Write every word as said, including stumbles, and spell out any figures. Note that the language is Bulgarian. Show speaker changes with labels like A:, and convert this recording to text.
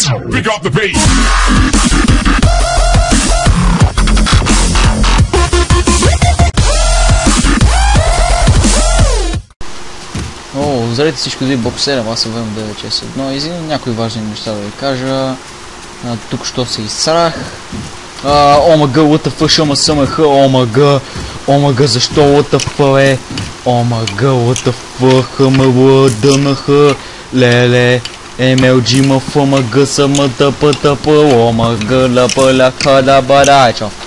A: Pick up the pace.
B: О, здравейте всички от Боксера, аз съм Вем девет шест едно. Извинявам някои важни неща да ви кажа. Тук що се изсрах. Омага, лътъфа, шама съмъха, омага, омага, защо лътъфа е? Омага, лътъфа, хъмъла, дънаха, леле, емелджи, мафъмага, съмътъпа, тъпа, омага, лъпа, ляха, да барай, чао.